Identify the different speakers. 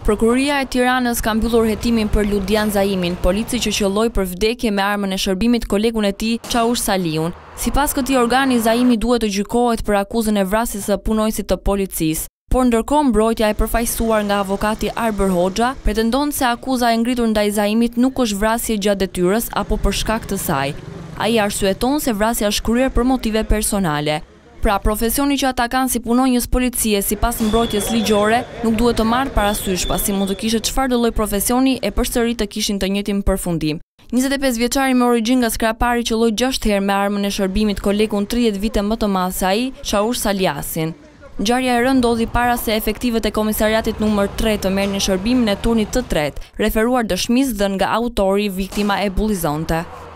Speaker 1: Prokuroria e Tiranës ka mbyllur hetimin për Ludian Zaimin, polici që qelloi për vdekje me armën e shërbimit kolegun e tij, Çaush Saliun. Sipas këtij organi, Zaimi duhet të gjykohet për akuzën e vrasjes së punojësit të policisë. Por ndërkohë mbrojtja e përfaqësuar nga avokati Arber Hoxha pretendon se akuza e ngritur ndaj Zaimit nuk është vrasje gjatë detyrës apo për shkak të saj. Ai arsyeton se vrasja është kryer për motive personale. Pra, profesioni që ata kanë si punonjës policie sipas mbrojtjes ligjore nuk duhet të marrë parasysh, pasi mund të kishte çfarëdo lloj profesioni e përsëri të kishin të njëjtin përfundim. 25 vjeçari me origjinë nga Skrapari qelloi 6 herë me armën e shërbimit kolegun 30 vite më të madh se ai, Çaush Saliasin. Ngjarja e rëndë ndodhi para se efektivët e komisariatit numër 3 të merrnin shërbimin e turnit të tretë, referuar dëshmisë dhënë nga autori viktima e bullizonte.